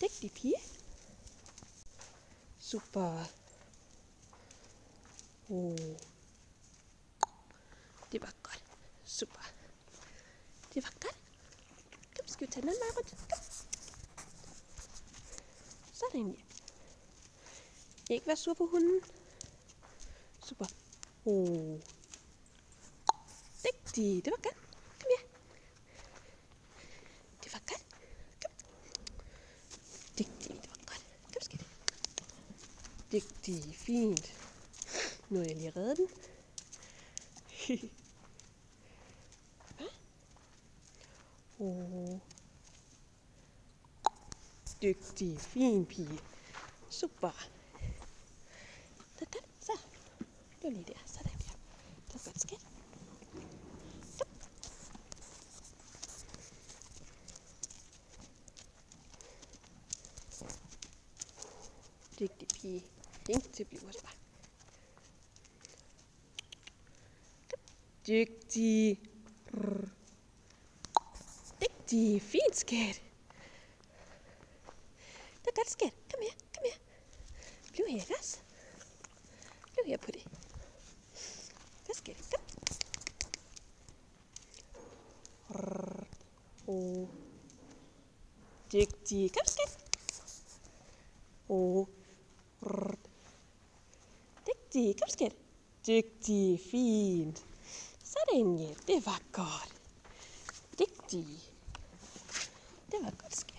Dygtig pige. Super. Det var godt. Super. Det var godt. Kom, skal vi tage den anden vej rundt? Kom. Sådan, ja. Ikke være sur på hunden. Super. Dygtig. Det var godt. Kom her. Det var godt. Kom. Dygtig. Det var godt. Kom, skat. Dygtig. Fint. Nu har jeg lige reddet den. Dygtig. Fin pige. Super. Så. Det var lige der. Sådan der. Det var godt, skat. Kom. Dygtig pige. Flink til at blive hos mig. Dygtig. Dygtig. Fint, skat. Det er godt, skat. Kom her. Kom her. Bliv her, ikke også? Bliv her på det. Hvad skal det? Kom. Dygtig. Kom, skat. Dygtig. Kom, skat. Dygtig. Fint. Sådan, ja. Det var godt. Dygtig. Det var godt, skat.